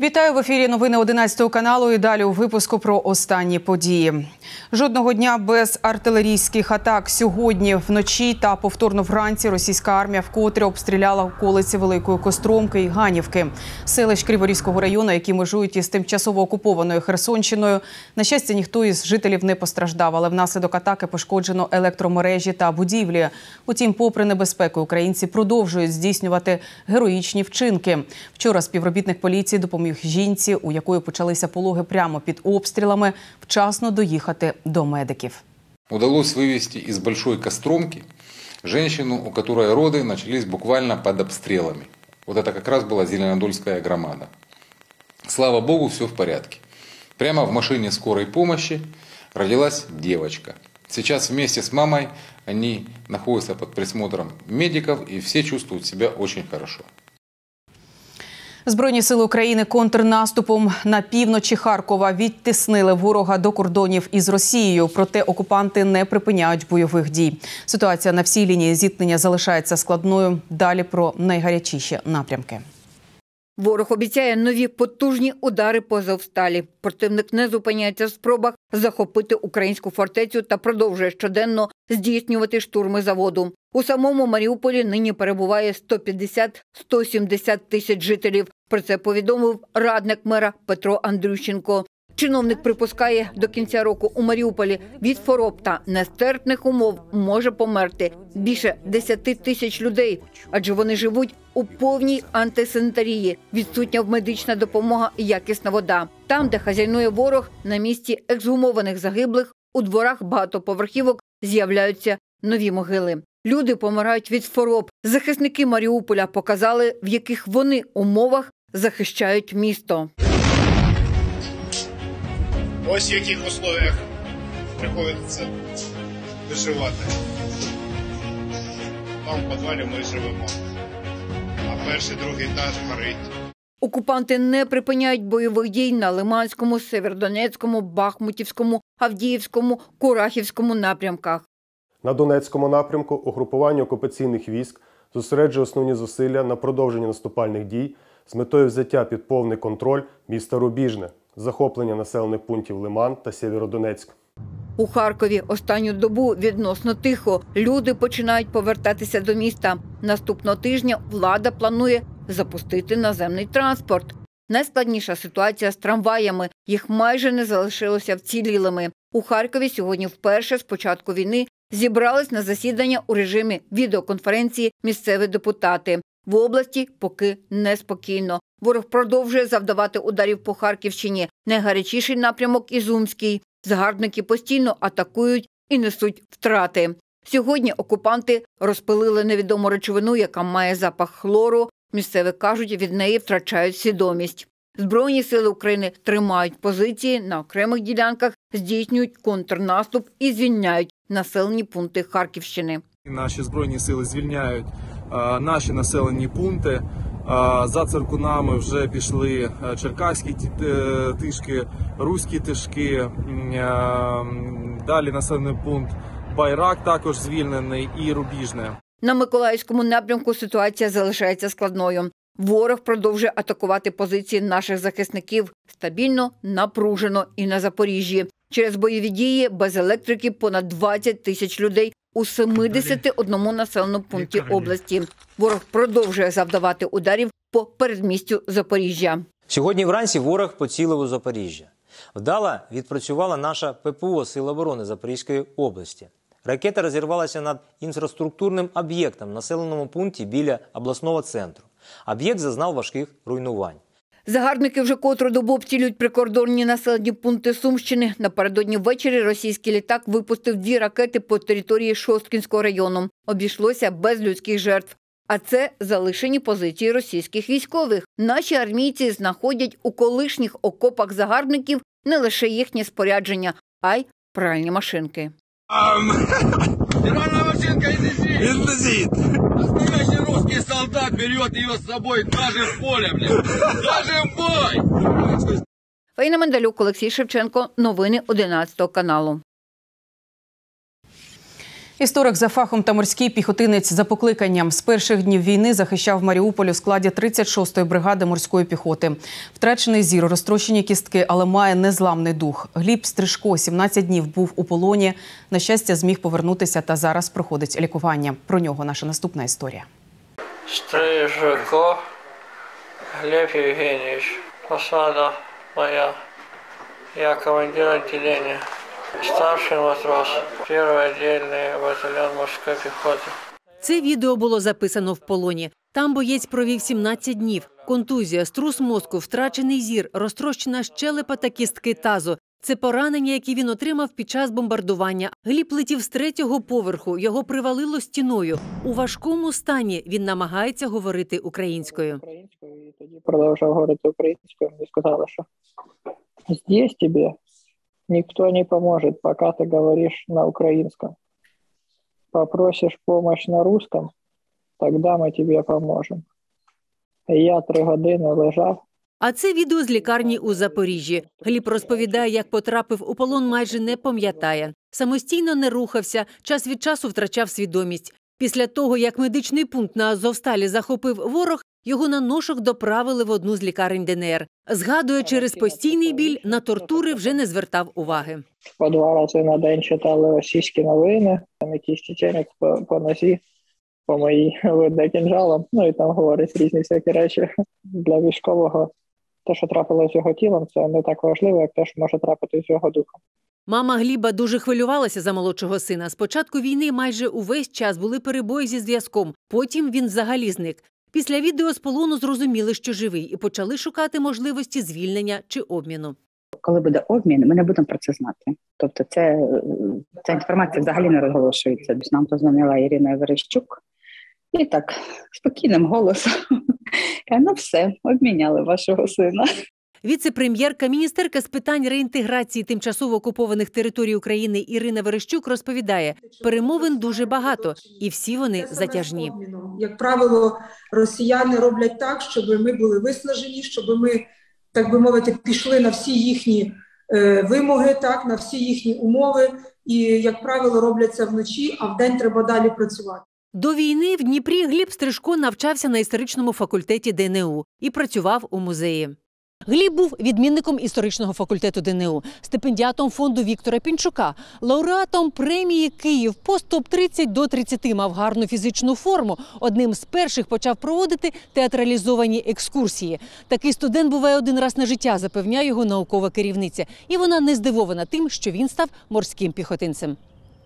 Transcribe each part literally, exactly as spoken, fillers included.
Вітаю в ефірі новини одинадцятого каналу і далі у випуску про останні події. Жодного дня без артилерійських атак. Сьогодні вночі та повторно вранці російська армія вкотре обстріляла околиці Великої Костромки і Ганівки. Селищ Криворізького району, які межують із тимчасово окупованою Херсонщиною. На щастя, ніхто із жителів не постраждав, але внаслідок атаки пошкоджено електромережі та будівлі. Утім, попри небезпеку, українці продовжують здійснювати героїчні вчинки. Вчора співробітник поліції допоміг жінці, у якої почалися пологи прямо під обстрілами, вчасно доїхати до медиків. Удалось вывести из Большой Костромки женщину, у которой роды начались буквально под обстрелами. Вот это как раз была Зеленодольская громада. Слава Богу, все в порядке. Прямо в машине скорой помощи родилась девочка. Сейчас вместе с мамой они находятся под присмотром медиков и все чувствуют себя очень хорошо. Збройні сили України контрнаступом на півночі Харкова відтіснили ворога до кордонів із Росією. Проте окупанти не припиняють бойових дій. Ситуація на всій лінії зіткнення залишається складною. Далі про найгарячіші напрямки. Ворог обіцяє нові потужні удари по Азовсталі. Противник не зупиняється в спробах захопити українську фортецю та продовжує щоденно здійснювати штурми заводу. У самому Маріуполі нині перебуває сто п'ятдесят - сто сімдесят тисяч жителів. Про це повідомив радник мера Петро Андрющенко. Чиновник припускає, до кінця року у Маріуполі від хвороб та нестерпних умов може померти більше десяти тисяч людей, адже вони живуть у повній антисанітарії, відсутня медична допомога і якісна вода. Там, де хазяйнує ворог, на місці ексгумованих загиблих, у дворах багатоповерхівок з'являються нові могили. Люди помирають від хвороб. Захисники Маріуполя показали, в яких вони умовах захищають місто. Ось в яких условиях приходиться виживати. Там в підвалі ми живемо, а перший, другий етаж горить. Окупанти не припиняють бойових дій на Лиманському, Сєвєродонецькому, Бахмутівському, Авдіївському, Курахівському напрямках. На Донецькому напрямку угрупування окупаційних військ зосереджує основні зусилля на продовженні наступальних дій з метою взяття під повний контроль міста Рубіжне, захоплення населених пунктів Лиман та Сєвєродонецьк. У Харкові останню добу відносно тихо. Люди починають повертатися до міста. Наступного тижня влада планує запустити наземний транспорт. Найскладніша ситуація з трамваями. Їх майже не залишилося вцілілими. У Харкові сьогодні вперше з початку війни зібрались на засідання у режимі відеоконференції місцеві депутати. В області поки неспокійно. Ворог продовжує завдавати ударів по Харківщині. Найгарячіший напрямок – Ізюмський. Загарбники постійно атакують і несуть втрати. Сьогодні окупанти розпилили невідому речовину, яка має запах хлору. Місцеві кажуть, від неї втрачають свідомість. Збройні сили України тримають позиції на окремих ділянках, здійснюють контрнаступ і звільняють населені пункти Харківщини. Наші збройні сили звільняють а, наші населені пункти. А, за циркунами вже пішли черкаські тишки, руські тишки, а, далі населений пункт Байрак також звільнений і Рубіжне. На Миколаївському напрямку ситуація залишається складною. Ворог продовжує атакувати позиції наших захисників стабільно, напружено і на Запоріжжі. Через бойові дії без електрики понад двадцять тисяч людей у семидесяти одному населеному пункті області. Ворог продовжує завдавати ударів по передмістю Запоріжжя. Сьогодні вранці ворог поцілив у Запоріжжя. Вдало відпрацювала наша ППО Сил оборони Запорізької області. Ракета розірвалася над інфраструктурним об'єктом в населеному пункті біля обласного центру. Об'єкт зазнав важких руйнувань. Загарбники вже котру добу обстрілюють прикордонні населені пункти Сумщини. Напередодні ввечері російський літак випустив дві ракети по території Шосткінського району. Обійшлося без людських жертв. А це залишені позиції російських військових. Наші армійці знаходять у колишніх окопах загарбників не лише їхнє спорядження, а й пральні машинки. Стиральная машинка излезит. Настоящий русский солдат берет ее с собой даже в поле, блин. Даже в бой. Фаїна Мендалюк, Олексій Шевченко. Новини одинадцятого каналу. Історик за фахом та морський піхотинець за покликанням. З перших днів війни захищав Маріуполь у складі тридцять шостої бригади морської піхоти. Втрачений зір, розтрощені кістки, але має незламний дух. Гліб Стрижко сімнадцять днів був у полоні. На щастя, зміг повернутися та зараз проходить лікування. Про нього наша наступна історія. Стрижко Глеб Євгенійович. Посада моя. Я командир відділення. Старший матрос, перший віддільний батальйон морської піхоти. Це відео було записано в полоні. Там боєць провів сімнадцять днів. Контузія, струс мозку, втрачений зір, розтрощена щелепа та кістки тазу. Це поранення, які він отримав під час бомбардування. Гліб летів з третього поверху, його привалило стіною. У важкому стані він намагається говорити українською. І тоді продовжував говорити українською. Мені сказали, що здесь тобі никто не поможет, пока ты говоришь на украинском. Попросишь помощь на русском, тогда мы тебе поможем. І я три години лежав. А це відео з лікарні у Запоріжжі. Гліб розповідає, як потрапив у полон, майже не пам'ятає. Самостійно не рухався, час від часу втрачав свідомість. Після того, як медичний пункт на Азовсталі захопив ворог, його на ношах доправили в одну з лікарень Д Н Р. Згадує, через постійний біль на тортури вже не звертав уваги. По два рази на день читали російські новини, там якийсь чеченець по, по нозі, по моїй видно кінжалом, ну і там говорить різні всякі речі. Для військового те, що трапилося з його тілом, це не так важливо, як те, що може трапитися з його духом. Мама Гліба дуже хвилювалася за молодшого сина. З початку війни майже увесь час були перебої зі зв'язком, потім він взагалі зник. Після відео з полону зрозуміли, що живий, і почали шукати можливості звільнення чи обміну. Коли буде обмін, ми не будемо про це знати. Тобто це, ця інформація взагалі не розголошується. Нам позвонила Ірина Верещук і так спокійним голосом каже, ну все, обміняли вашого сина. Віце-прем'єрка, міністерка з питань реінтеграції тимчасово окупованих територій України Ірина Верещук розповідає, перемовин дуже багато, і всі вони затяжні. Як правило, росіяни роблять так, щоб ми були виснажені, щоб ми, так би мовити, пішли на всі їхні е, вимоги, так, на всі їхні умови. І, як правило, роблять це вночі, а вдень треба далі працювати. До війни в Дніпрі Гліб Стрижко навчався на історичному факультеті Д Н У і працював у музеї. Гліб був відмінником історичного факультету Д Н У, стипендіатом фонду Віктора Пінчука, лауреатом премії «Київ» по топ тридцять до тридцяти, мав гарну фізичну форму. Одним з перших почав проводити театралізовані екскурсії. Такий студент буває один раз на життя, запевняє його наукова керівниця. І вона не здивована тим, що він став морським піхотинцем.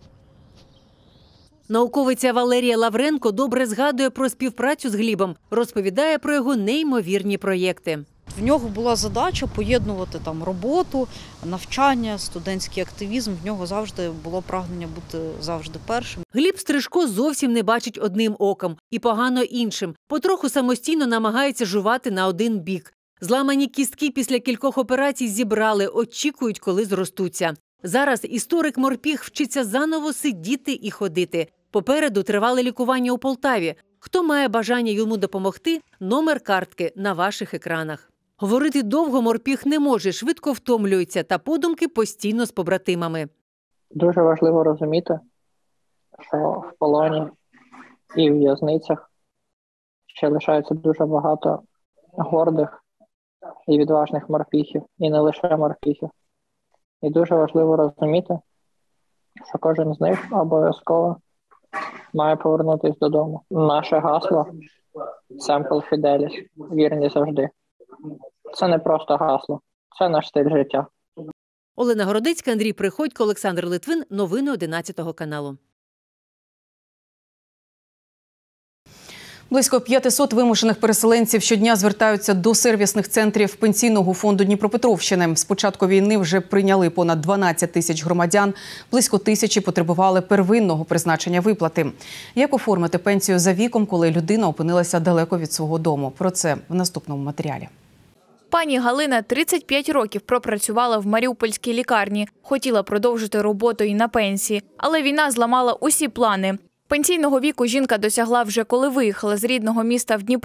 Науковиця Валерія Лавренко добре згадує про співпрацю з Глібом, розповідає про його неймовірні проєкти. В нього була задача поєднувати там роботу, навчання, студентський активізм. В нього завжди було прагнення бути завжди першим. Гліб Стрижко зовсім не бачить одним оком і погано іншим. Потроху самостійно намагається жувати на один бік. Зламані кістки після кількох операцій зібрали, очікують, коли зростуться. Зараз історик-морпіх вчиться заново сидіти і ходити. Попереду тривале лікування у Полтаві. Хто має бажання йому допомогти – номер картки на ваших екранах. Говорити довго морпіх не може, швидко втомлюється та подумки постійно з побратимами. Дуже важливо розуміти, що в полоні і в в'язницях ще лишається дуже багато гордих і відважних морпіхів, і не лише морпіхів. І дуже важливо розуміти, що кожен з них обов'язково має повернутися додому. Наше гасло «Semper Fidelis» – вірні завжди. Це не просто гасло, це наш стиль життя. Олена Городецька, Андрій Приходько, Олександр Литвин. Новини одинадцятого каналу. Близько п'ятисот вимушених переселенців щодня звертаються до сервісних центрів Пенсійного фонду Дніпропетровщини. З початку війни вже прийняли понад дванадцять тисяч громадян. Близько тисячі потребували первинного призначення виплати. Як оформити пенсію за віком, коли людина опинилася далеко від свого дому? Про це в наступному матеріалі. Пані Галина тридцять п'ять років пропрацювала в маріупольській лікарні. Хотіла продовжити роботу і на пенсії, але війна зламала усі плани. Пенсійного віку жінка досягла вже коли виїхала з рідного міста в Дніпро.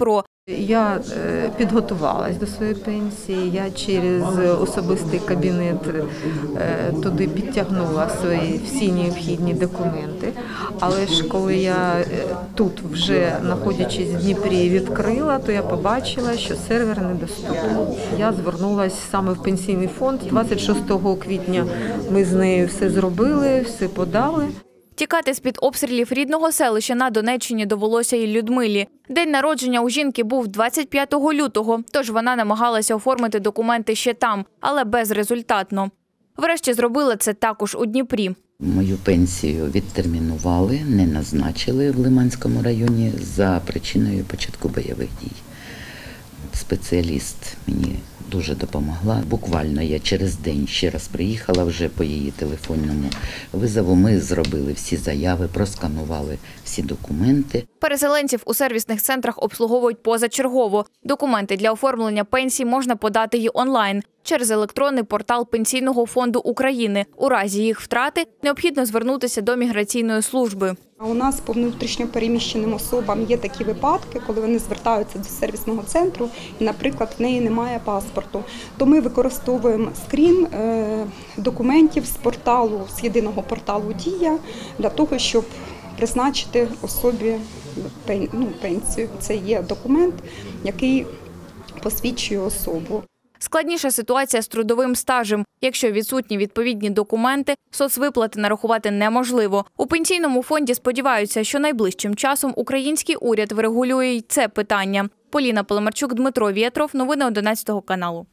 Я підготувалась до своєї пенсії, я через особистий кабінет туди підтягнула свої всі необхідні документи, але ж коли я тут вже, знаходячись в Дніпрі, відкрила, то я побачила, що сервер недоступний. Я звернулася саме в пенсійний фонд. двадцять шостого квітня ми з нею все зробили, все подали. Тікати з-під обстрілів рідного селища на Донеччині довелося і Людмилі. День народження у жінки був двадцять п'ятого лютого, тож вона намагалася оформити документи ще там, але безрезультатно. Врешті зробила це також у Дніпрі. Мою пенсію відтермінували, не назначили в Лиманському районі за причиною початку бойових дій. Спеціаліст мені дуже допомогла. Буквально я через день ще раз приїхала вже по її телефонному визову. Ми зробили всі заяви, просканували всі документи. Переселенців у сервісних центрах обслуговують позачергово. Документи для оформлення пенсії можна подати й онлайн через електронний портал Пенсійного фонду України. У разі їх втрати необхідно звернутися до міграційної служби. У нас по внутрішньо переміщеним особам є такі випадки, коли вони звертаються до сервісного центру і, наприклад, в неї немає паспорту. То ми використовуємо скрін документів з порталу, з єдиного порталу «Дія» для того, щоб призначити особі пенсію. Це є документ, який посвідчує особу. Складніша ситуація з трудовим стажем. Якщо відсутні відповідні документи, соцвиплати нарахувати неможливо. У Пенсійному фонді сподіваються, що найближчим часом український уряд врегулює й це питання. Поліна Поломарчук, Дмитро Вєтров. Новини одинадцятого каналу.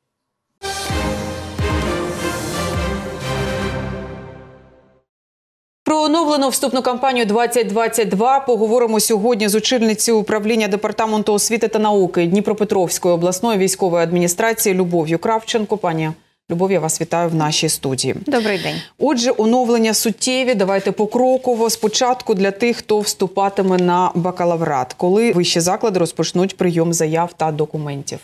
Про оновлену вступну кампанію двадцять двадцять два поговоримо сьогодні з очільницею управління Департаменту освіти та науки Дніпропетровської обласної військової адміністрації Любов'ю Кравченко. Пані Любов, я вас вітаю в нашій студії. Добрий день. Отже, оновлення суттєві. Давайте покроково. Спочатку для тих, хто вступатиме на бакалаврат. Коли вищі заклади розпочнуть прийом заяв та документів?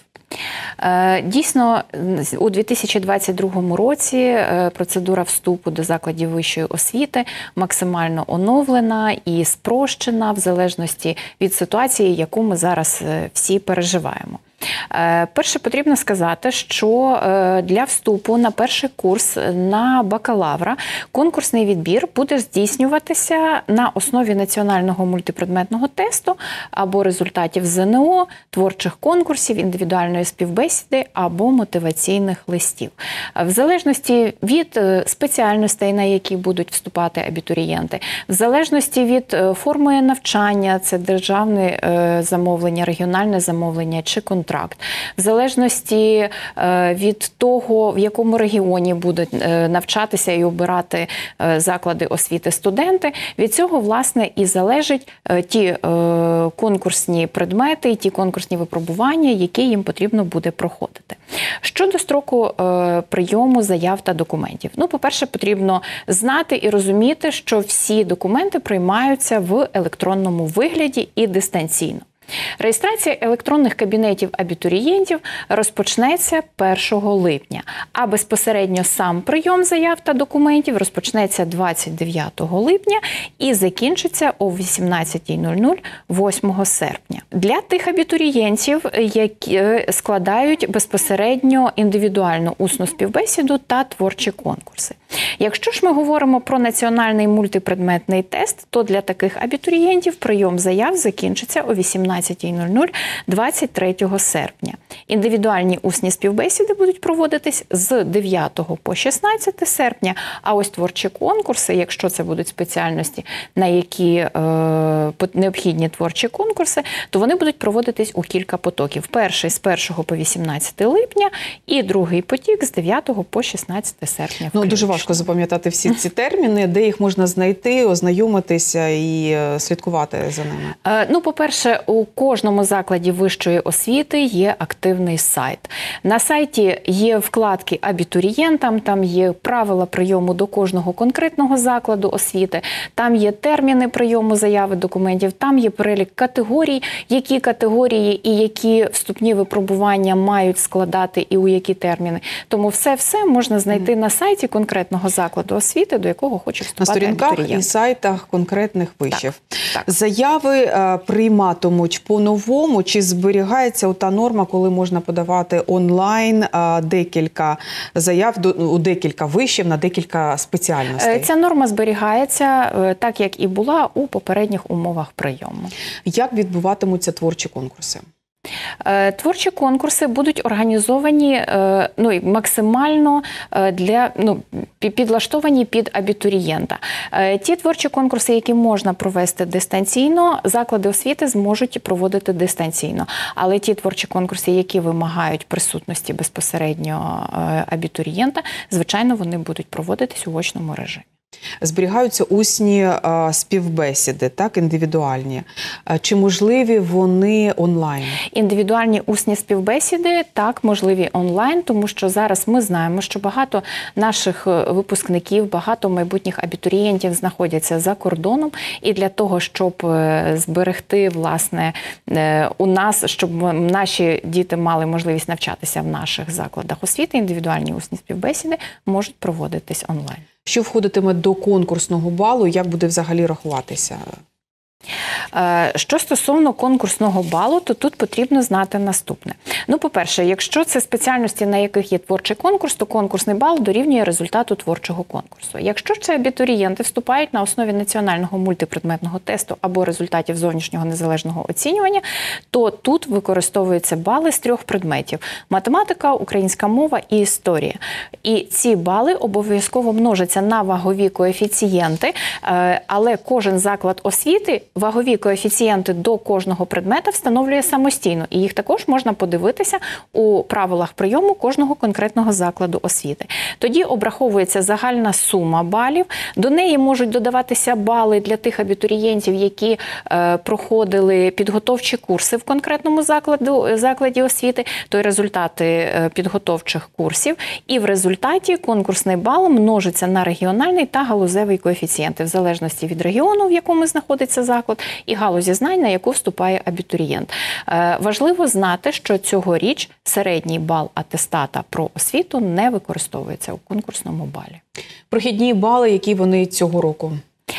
Дійсно, у дві тисячі двадцять другому році процедура вступу до закладів вищої освіти максимально оновлена і спрощена в залежності від ситуації, яку ми зараз всі переживаємо. Перше, потрібно сказати, що для вступу на перший курс на бакалавра конкурсний відбір буде здійснюватися на основі національного мультипредметного тесту або результатів ЗНО, творчих конкурсів, індивідуальної співбесіди або мотиваційних листів. В залежності від спеціальностей, на які будуть вступати абітурієнти, в залежності від форми навчання, це державне замовлення, регіональне замовлення чи контракт, в залежності від того, в якому регіоні будуть навчатися і обирати заклади освіти студенти, від цього, власне, і залежать ті конкурсні предмети і ті конкурсні випробування, які їм потрібно буде проходити. Щодо строку прийому заяв та документів. Ну, по-перше, потрібно знати і розуміти, що всі документи приймаються в електронному вигляді і дистанційно. Реєстрація електронних кабінетів абітурієнтів розпочнеться першого липня, а безпосередньо сам прийом заяв та документів розпочнеться двадцять дев'ятого липня і закінчиться о вісімнадцятій нуль нуль восьмого серпня. Для тих абітурієнтів, які складають безпосередньо індивідуальну усну співбесіду та творчі конкурси. Якщо ж ми говоримо про національний мультипредметний тест, то для таких абітурієнтів прийом заяв закінчиться о вісімнадцятій нуль нуль двадцять третього серпня. Індивідуальні усні співбесіди будуть проводитись з дев'ятого по шістнадцяте серпня, а ось творчі конкурси, якщо це будуть спеціальності, на які е, необхідні творчі конкурси, то вони будуть проводитись у кілька потоків. Перший з першого по вісімнадцяте липня і другий потік з дев'ятого по шістнадцяте серпня. Ну, дуже важко запам'ятати всі ці терміни, де їх можна знайти, ознайомитися і слідкувати за ними. Е, ну, по-перше, у кожному закладі вищої освіти є активний сайт. На сайті є вкладки абітурієнтам, там є правила прийому до кожного конкретного закладу освіти, там є терміни прийому заяви документів, там є перелік категорій, які категорії і які вступні випробування мають складати і у які терміни. Тому все-все можна знайти mm. на сайті конкретного закладу освіти, до якого хоче вступати абітурієнт. На сторінках і сайтах конкретних вишів. Так, так. Заяви прийматимуть подаватимуть по-новому, чи зберігається та норма, коли можна подавати онлайн декілька заяв у декілька вишів на декілька спеціальностей? Ця норма зберігається так, як і була у попередніх умовах прийому. Як відбуватимуться творчі конкурси? Творчі конкурси будуть організовані ну, максимально для, ну, підлаштовані під абітурієнта. Ті творчі конкурси, які можна провести дистанційно, заклади освіти зможуть проводити дистанційно. Але ті творчі конкурси, які вимагають присутності безпосередньо абітурієнта, звичайно, вони будуть проводитись у очному режимі. Зберігаються усні а, співбесіди, так, індивідуальні. А, чи можливі вони онлайн? Індивідуальні усні співбесіди, так, можливі онлайн, тому що зараз ми знаємо, що багато наших випускників, багато майбутніх абітурієнтів знаходяться за кордоном, і для того, щоб зберегти, власне, у нас, щоб наші діти мали можливість навчатися в наших закладах освіти, індивідуальні усні співбесіди можуть проводитись онлайн. Що входитиме до конкурсного балу, як буде взагалі рахуватися? Що стосовно конкурсного балу, то тут потрібно знати наступне. Ну, по-перше, якщо це спеціальності, на яких є творчий конкурс, то конкурсний бал дорівнює результату творчого конкурсу. Якщо це абітурієнти вступають на основі національного мультипредметного тесту або результатів зовнішнього незалежного оцінювання, то тут використовуються бали з трьох предметів – математика, українська мова і історія. І ці бали обов'язково множаться на вагові коефіцієнти, але кожен заклад освіти вагові коефіцієнти до кожного предмета встановлює самостійно, і їх також можна подивитися у правилах прийому кожного конкретного закладу освіти. Тоді обраховується загальна сума балів, до неї можуть додаватися бали для тих абітурієнтів, які е, проходили підготовчі курси в конкретному закладу, закладі освіти, то й результати е, підготовчих курсів, і в результаті конкурсний бал множиться на регіональний та галузевий коефіцієнти, в залежності від регіону, в якому знаходиться заклад, і галузі знань, на яку вступає абітурієнт. Е, важливо знати, що цьогоріч середній бал атестата про освіту не використовується у конкурсному балі. Прохідні бали, які вони цього року?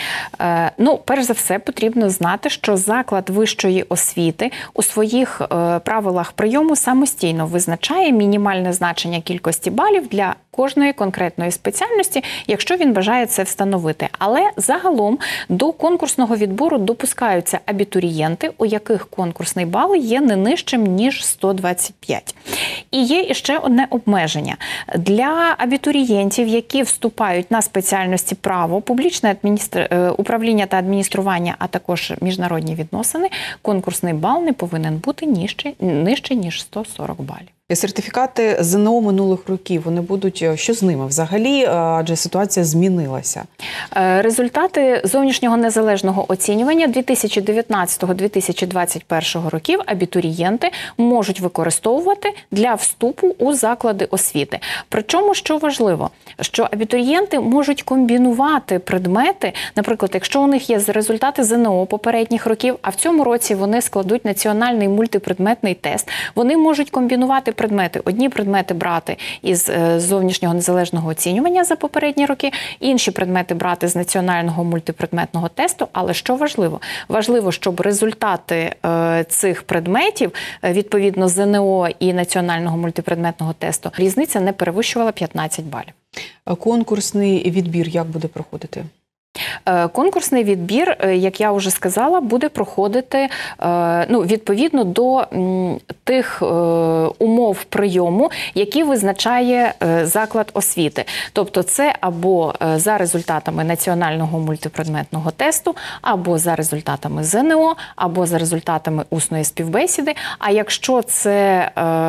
Ну, перш за все, потрібно знати, що заклад вищої освіти у своїх е, правилах прийому самостійно визначає мінімальне значення кількості балів для кожної конкретної спеціальності, якщо він бажає це встановити. Але загалом до конкурсного відбору допускаються абітурієнти, у яких конкурсний бал є не нижчим, ніж сто двадцять п'ять. І є іще одне обмеження. Для абітурієнтів, які вступають на спеціальності право, публічне адміністр... управління та адміністрування, а також міжнародні відносини, конкурсний бал не повинен бути нижче, нижче ніж сто сорок балів. Сертифікати ЗНО минулих років, вони будуть, що з ними взагалі, адже ситуація змінилася? Результати зовнішнього незалежного оцінювання дві тисячі дев'ятнадцятого - дві тисячі двадцять першого років абітурієнти можуть використовувати для вступу у заклади освіти. Причому, що важливо, що абітурієнти можуть комбінувати предмети, наприклад, якщо у них є результати ЗНО попередніх років, а в цьому році вони складуть національний мультипредметний тест, вони можуть комбінувати предмети. Одні предмети брати із зовнішнього незалежного оцінювання за попередні роки, інші предмети брати з національного мультипредметного тесту, але що важливо? Важливо, щоб результати е, цих предметів, відповідно ЗНО і національного мультипредметного тесту, різниця не перевищувала п'ятнадцять балів. Конкурсний відбір як буде проходити? Конкурсний відбір, як я вже сказала, буде проходити ну, відповідно до тих умов прийому, які визначає заклад освіти. Тобто це або за результатами національного мультипредметного тесту, або за результатами ЗНО, або за результатами усної співбесіди. А якщо це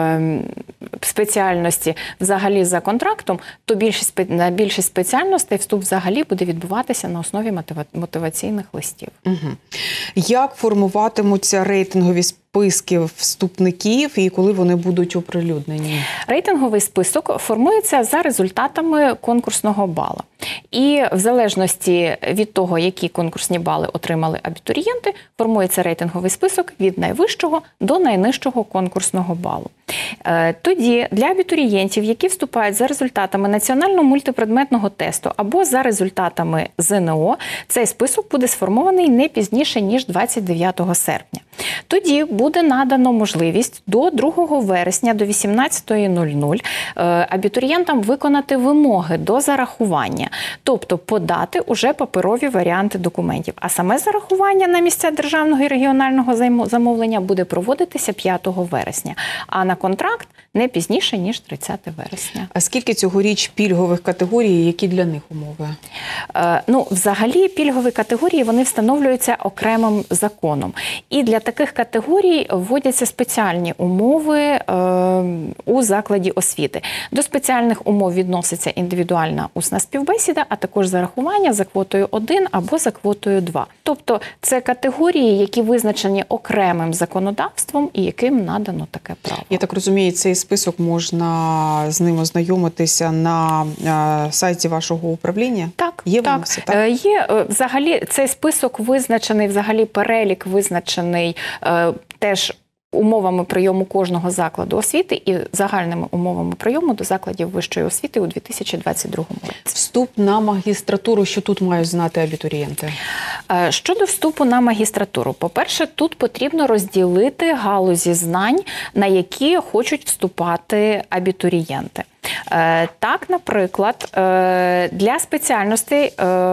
спеціальності взагалі за контрактом, то більшість, на більшість спеціальностей вступ взагалі буде відбуватися на основі мотиваційних листів. Угу. Як формуватимуться рейтингові списки вступників і коли вони будуть оприлюднені? Рейтинговий список формується за результатами конкурсного бала. І в залежності від того, які конкурсні бали отримали абітурієнти, формується рейтинговий список від найвищого до найнижчого конкурсного балу. Тоді для абітурієнтів, які вступають за результатами національного мультипредметного тесту або за результатами ЗНО, цей список буде сформований не пізніше, ніж двадцять дев'ятого серпня. Тоді буде надано можливість до другого вересня до вісімнадцятої нуль-нуль абітурієнтам виконати вимоги до зарахування, тобто подати уже паперові варіанти документів. А саме зарахування на місця державного і регіонального замовлення буде проводитися п'ятого вересня, а на контракт не пізніше, ніж тридцятого вересня. А скільки цьогоріч пільгових категорій, які для них умови? Е, ну, взагалі, пільгові категорії, вони встановлюються окремим законом. І для таких категорій вводяться спеціальні умови е, у закладі освіти. До спеціальних умов відноситься індивідуальна усна співбесіда, а також зарахування за квотою один або за квотою два. Тобто це категорії, які визначені окремим законодавством і яким надано таке право. Я так розумію, цей список можна з ним ознайомитися на е, сайті вашого управління? Так, є так. Все, так? Е, є е, взагалі цей список визначений, взагалі перелік визначений е, теж умовами прийому кожного закладу освіти і загальними умовами прийому до закладів вищої освіти у дві тисячі двадцять другому році. Вступ на магістратуру, що тут мають знати абітурієнти? Щодо вступу на магістратуру, по-перше, тут потрібно розділити галузі знань, на які хочуть вступати абітурієнти. Так, наприклад, для спеціальностей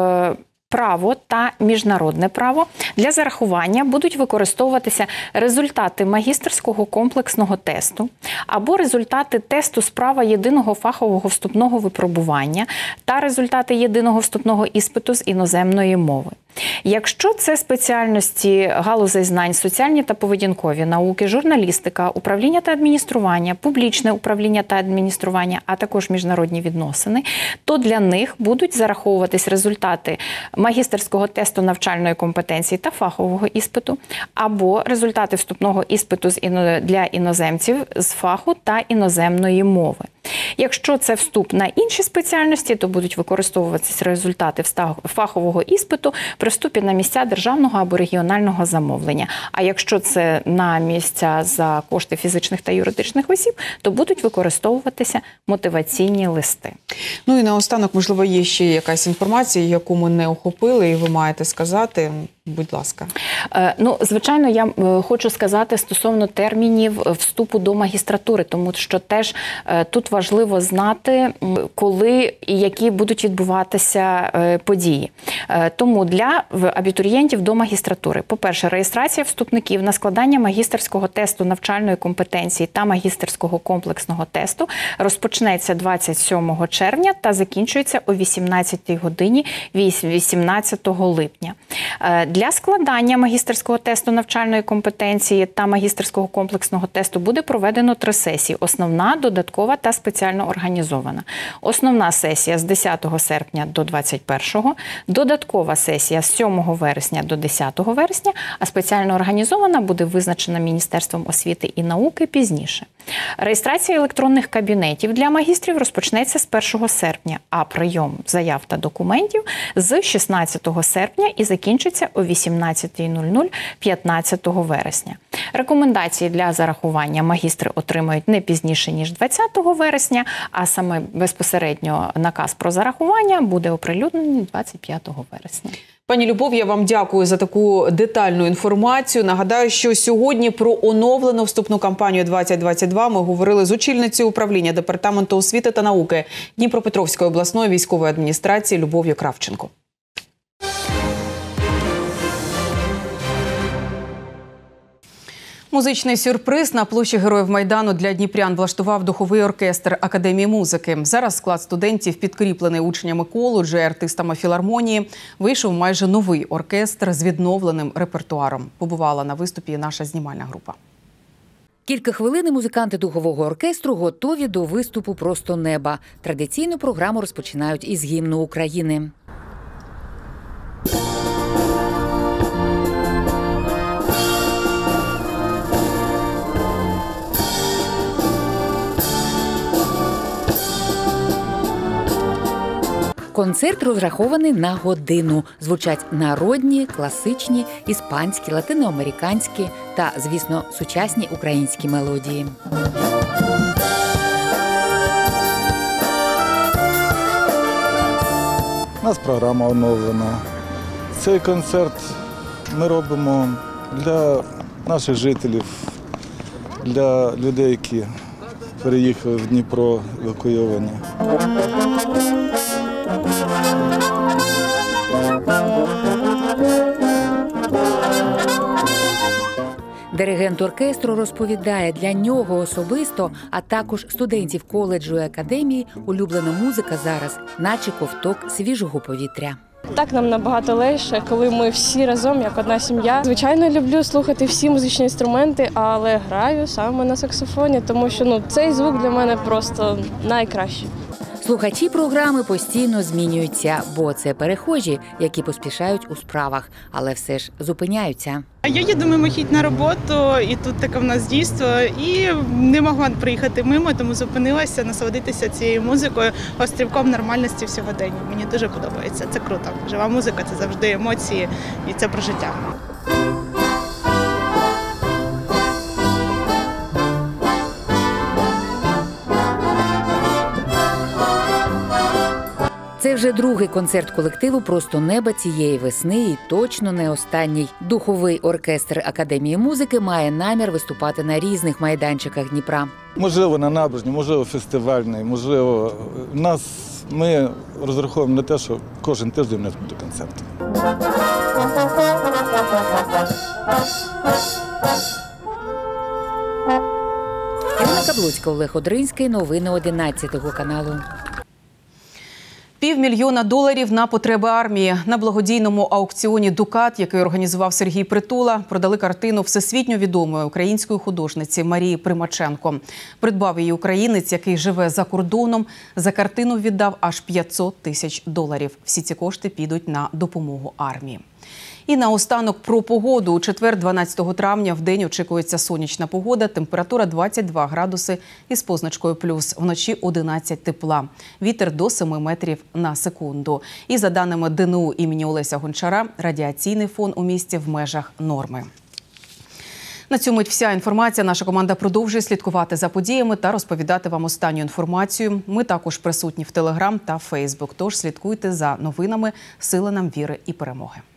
право та міжнародне право для зарахування будуть використовуватися результати магістерського комплексного тесту або результати тесту з права єдиного фахового вступного випробування та результати єдиного вступного іспиту з іноземної мови. Якщо це спеціальності галузей знань, соціальні та поведінкові науки, журналістика, управління та адміністрування, публічне управління та адміністрування, а також міжнародні відносини, то для них будуть зараховуватись результати магістерського тесту навчальної компетенції та фахового іспиту, або результати вступного іспиту для іноземців з фаху та іноземної мови. Якщо це вступ на інші спеціальності, то будуть використовуватися результати фахового іспиту при вступі на місця державного або регіонального замовлення. А якщо це на місця за кошти фізичних та юридичних осіб, то будуть використовуватися мотиваційні листи. Ну і наостанок, можливо, є ще якась інформація, яку ми не охопили, і ви маєте сказати. Будь ласка. Ну, звичайно, я хочу сказати стосовно термінів вступу до магістратури, тому що теж тут важливо знати, коли і які будуть відбуватися події. Тому для абітурієнтів до магістратури, по-перше, реєстрація вступників на складання магістерського тесту навчальної компетенції та магістерського комплексного тесту розпочнеться двадцять сьомого червня та закінчується о вісімнадцятій годині вісімнадцятого липня. Для складання магістерського тесту навчальної компетенції та магістерського комплексного тесту буде проведено три сесії – основна, додаткова та спеціально організована. Основна сесія з десятого серпня до двадцять першого, додаткова сесія з сьомого вересня до десятого вересня, а спеціально організована буде визначена Міністерством освіти і науки пізніше. Реєстрація електронних кабінетів для магістрів розпочнеться з першого серпня, а прийом заяв та документів з шістнадцятого серпня і закінчиться о вісімнадцятій нуль-нуль п'ятнадцятого вересня. Рекомендації для зарахування магістри отримають не пізніше, ніж двадцятого вересня, а саме безпосередньо наказ про зарахування буде оприлюднений двадцять п'ятого вересня. Пані Любов, я вам дякую за таку детальну інформацію. Нагадаю, що сьогодні про оновлену вступну кампанію двадцять двадцять два ми говорили з очільницею управління Департаменту освіти та науки Дніпропетровської обласної військової адміністрації Любов'ю Кравченко. Музичний сюрприз на площі Героїв Майдану для дніпрян влаштував духовий оркестр Академії музики. Зараз склад студентів, підкріплений учнями коледжу і артистами філармонії, вийшов майже новий оркестр з відновленим репертуаром. Побувала на виступі наша знімальна група. Кілька хвилин і музиканти духового оркестру готові до виступу «Просто неба». Традиційну програму розпочинають із гімну України. Концерт розрахований на годину. Звучать народні, класичні, іспанські, латиноамериканські та, звісно, сучасні українські мелодії. У нас програма оновлена. Цей концерт ми робимо для наших жителів, для людей, які переїхали в Дніпро, евакуйовані. Диригент оркестру розповідає, для нього особисто, а також студентів коледжу і академії, улюблена музика зараз, наче ковток свіжого повітря. Так нам набагато легше, коли ми всі разом, як одна сім'я. Звичайно, люблю слухати всі музичні інструменти, але граю саме на саксофоні, тому що ну, цей звук для мене просто найкращий. Слухачі програми постійно змінюються, бо це перехожі, які поспішають у справах, але все ж зупиняються. Я їду мимохідь на роботу, і тут таке в нас дійство, і не могла приїхати мимо, тому зупинилася, насолодитися цією музикою, острівком нормальності в сьогоденні. Мені дуже подобається, це круто. Жива музика – це завжди емоції, і це про життя. Це вже другий концерт колективу «Просто неба» цієї весни і точно не останній. Духовий оркестр Академії музики має намір виступати на різних майданчиках Дніпра. Можливо, на набережні, можливо, фестивальний, можливо. У нас, ми розраховуємо на те, що кожен тиждень у нас буде концерт. Ірина Каблуцька, Олег Одринський. Новини одинадцятого каналу. Півмільйона доларів на потреби армії. На благодійному аукціоні «Дукат», який організував Сергій Притула, продали картину всесвітньо відомої української художниці Марії Примаченко. Придбав її українець, який живе за кордоном. За картину віддав аж п'ятсот тисяч доларів. Всі ці кошти підуть на допомогу армії. І наостанок про погоду. У четвер, дванадцятого травня, в день очікується сонячна погода. Температура двадцять два градуси із позначкою плюс. Вночі одинадцять тепла. Вітер до семи метрів на секунду. І за даними Д Н У імені Олеся Гончара, радіаційний фон у місті в межах норми. На цю мить вся інформація. Наша команда продовжує слідкувати за подіями та розповідати вам останню інформацію. Ми також присутні в Телеграм та Фейсбук. Тож слідкуйте за новинами. Сили нам віри і перемоги.